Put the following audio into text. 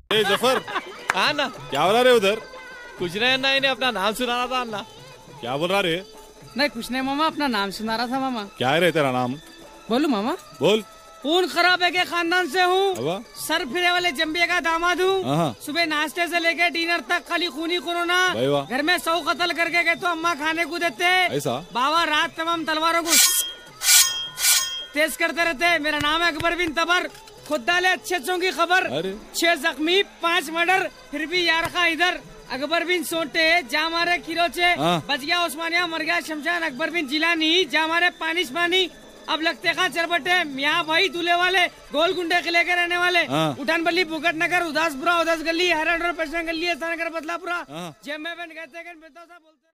जफर, हाँ ना, क्या हो रहा रे उधर? कुछ नहीं ना, इन्हें अपना नाम सुना रहा था अन्ना। क्या बोल रहा रे? नहीं कुछ नहीं मामा, अपना नाम सुना रहा था मामा। क्या है रे तेरा नाम? बोलू मामा? बोल। खून खराबे के खानदान से हूँ, अबा? सर फिरे वाले जम्बिया का दामाद हूँ। हाँ। सुबह नाश्ते से लेके डिनर तक खाली खूनी खूना। भाई वाह। घर में 100 कत्ल करके गए तो अम्मा खाने को देते। ऐसा? बाबा रात तमाम तलवारों को तेज करते रहते। मेरा नाम है अकबर बिन तबर। खुद डाले अच्छे की खबर। अरे 6 जख्मी 5 मर्डर, फिर भी यार खा इधर। अकबर बिन सोटे जा मारे खिरोचे, हाँ। बच गया उस्मानिया मर गया शमशान। अकबर बिन जिलानी जा मारे पानी। अब लगते कहाँ चरबटे मियाँ भाई दूल्हे वाले, गोल गुंडे किले के रहने वाले। हाँ। उठान बल्ली बुकट नगर उदासपुरा उदास गली हरण और पेशन गली स्थान कर बदलापुरा। हाँ। जेब में कहते बोलते